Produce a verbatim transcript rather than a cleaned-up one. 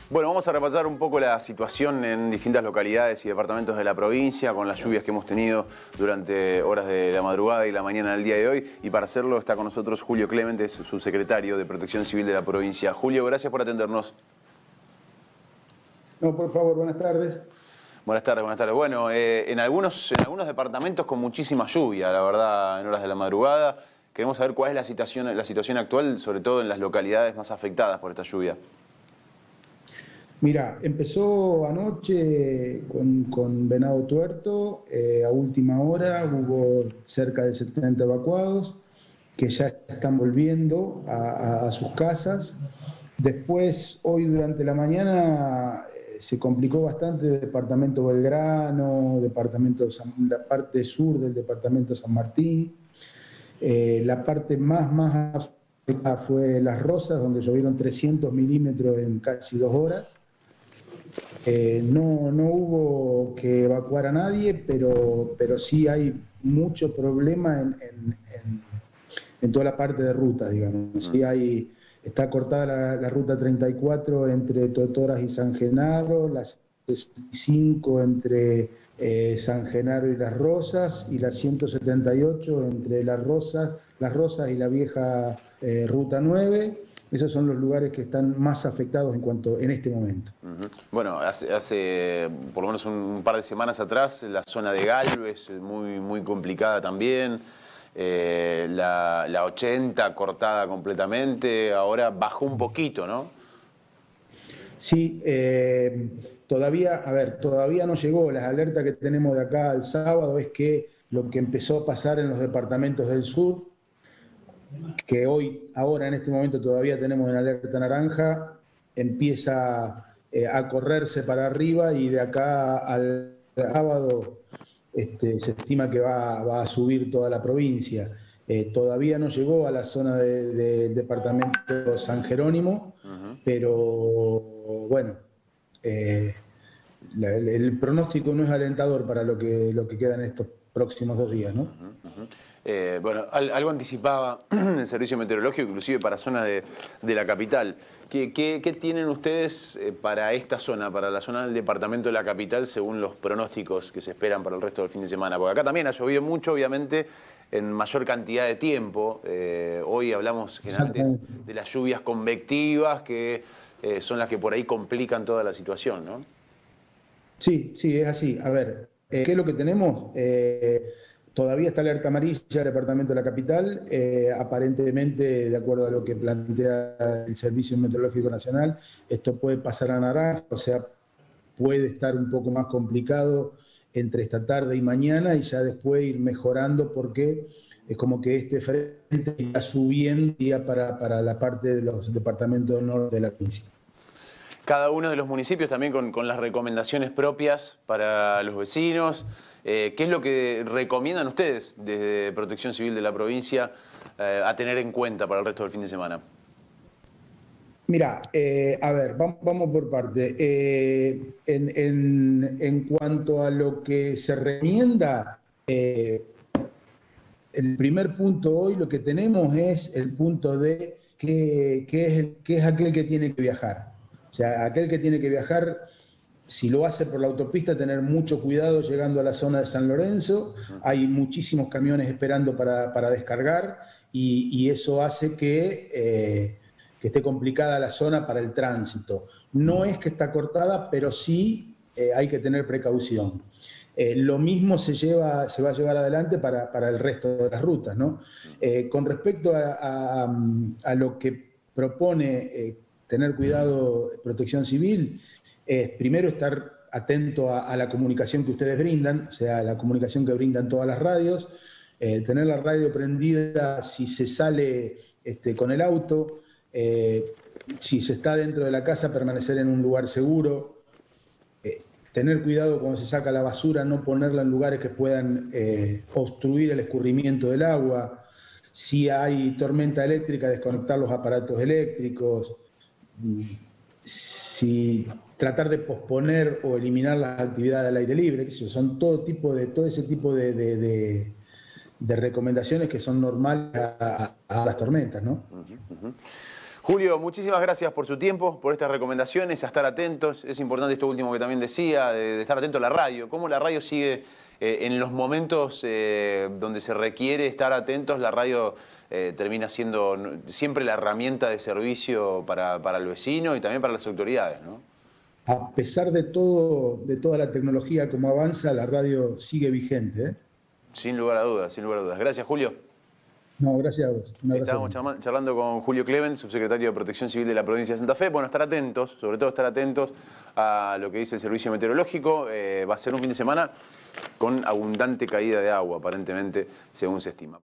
Bueno, vamos a repasar un poco la situación en distintas localidades y departamentos de la provincia con las lluvias que hemos tenido durante horas de la madrugada y la mañana del día de hoy. Y para hacerlo está con nosotros Julio Clemente, subsecretario de Protección Civil de la provincia. Julio, gracias por atendernos. No, por favor, buenas tardes. Buenas tardes, buenas tardes. Bueno, eh, en, algunos, en algunos departamentos con muchísima lluvia, la verdad, en horas de la madrugada. Queremos saber cuál es la situación, la situación actual, sobre todo en las localidades más afectadas por esta lluvia. Mira, empezó anoche con, con Venado Tuerto, eh, a última hora hubo cerca de setenta evacuados que ya están volviendo a, a, a sus casas. Después, hoy durante la mañana, eh, se complicó bastante el departamento Belgrano, departamento San, la parte sur del departamento San Martín. Eh, la parte más, más afectada fue Las Rosas, donde llovieron trescientos milímetros en casi dos horas. Eh, no, no hubo que evacuar a nadie, pero, pero sí hay mucho problema en, en, en, en toda la parte de ruta, digamos. Sí hay, está cortada la, la ruta treinta y cuatro entre Totoras y San Genaro, la sesenta y cinco entre eh, San Genaro y Las Rosas, y la ciento setenta y ocho entre Las Rosas, Las Rosas y la vieja eh, ruta nueve. Esos son los lugares que están más afectados en cuanto en este momento. Uh-huh. Bueno, hace, hace por lo menos un, un par de semanas atrás, la zona de Galvez, muy, muy complicada también. Eh, la, la ochenta cortada completamente, ahora bajó un poquito, ¿no? Sí, eh, todavía, a ver, todavía no llegó. Las alertas que tenemos de acá al sábado es que lo que empezó a pasar en los departamentos del sur, que hoy, ahora en este momento todavía tenemos en alerta naranja, empieza eh, a correrse para arriba y de acá al sábado este, se estima que va, va a subir toda la provincia. Eh, todavía no llegó a la zona del de, de departamento San Jerónimo, uh-huh. pero bueno, eh, la, el, el pronóstico no es alentador para lo que, lo que queda en estos próximos dos días, ¿no? Uh-huh, uh-huh. Eh, bueno, al, algo anticipaba el servicio meteorológico, inclusive para zonas de, de la capital. ¿Qué, qué, qué tienen ustedes eh, para esta zona, para la zona del departamento de la capital, según los pronósticos que se esperan para el resto del fin de semana? Porque acá también ha llovido mucho, obviamente, en mayor cantidad de tiempo. Eh, hoy hablamos generalmente de las lluvias convectivas, que eh, son las que por ahí complican toda la situación, ¿no? Sí, sí, es así. A ver, eh, ¿qué es lo que tenemos? Eh, Todavía está alerta amarilla el departamento de la capital, eh, aparentemente, de acuerdo a lo que plantea el Servicio Meteorológico Nacional, esto puede pasar a naranja, o sea, puede estar un poco más complicado entre esta tarde y mañana y ya después ir mejorando porque es como que este frente está subiendo ya para, para la parte de los departamentos del norte de la provincia. Cada uno de los municipios también con, con las recomendaciones propias para los vecinos. Eh, ¿Qué es lo que recomiendan ustedes desde Protección Civil de la provincia eh, a tener en cuenta para el resto del fin de semana? Mira, eh, a ver, vamos, vamos por parte. Eh, en, en, en cuanto a lo que se recomienda, eh, el primer punto hoy lo que tenemos es el punto de qué es, que es aquel que tiene que viajar. O sea, aquel que tiene que viajar, si lo hace por la autopista, tener mucho cuidado llegando a la zona de San Lorenzo. Hay muchísimos camiones esperando para, para descargar y, y eso hace que, eh, que esté complicada la zona para el tránsito. No es que está cortada, pero sí eh, hay que tener precaución. Eh, lo mismo se, lleva, se va a llevar adelante para, para el resto de las rutas, ¿no? Eh, con respecto a, a, a lo que propone eh, tener cuidado Protección Civil, es primero estar atento a, a la comunicación que ustedes brindan, o sea, la comunicación que brindan todas las radios, eh, tener la radio prendida si se sale este, con el auto, eh, si se está dentro de la casa, permanecer en un lugar seguro, eh, tener cuidado cuando se saca la basura, no ponerla en lugares que puedan eh, obstruir el escurrimiento del agua. Si hay tormenta eléctrica, desconectar los aparatos eléctricos. Si tratar de posponer o eliminar las actividades al aire libre, que son todo tipo de todo ese tipo de, de, de, de recomendaciones que son normales a, a, a las tormentas, ¿no? Uh-huh, uh-huh. Julio, muchísimas gracias por su tiempo, por estas recomendaciones, a estar atentos. Es importante esto último que también decía, de, de estar atento a la radio. Cómo la radio sigue eh, en los momentos eh, donde se requiere estar atentos, la radio eh, termina siendo siempre la herramienta de servicio para, para el vecino y también para las autoridades, ¿no? A pesar de todo, de toda la tecnología como avanza, la radio sigue vigente, ¿eh? Sin lugar a dudas, sin lugar a dudas. Gracias, Julio. No, gracias a vos. Estamos charlando con Julio Cleven, subsecretario de Protección Civil de la provincia de Santa Fe. Bueno, estar atentos, sobre todo estar atentos a lo que dice el Servicio Meteorológico. Eh, va a ser un fin de semana con abundante caída de agua, aparentemente, según se estima.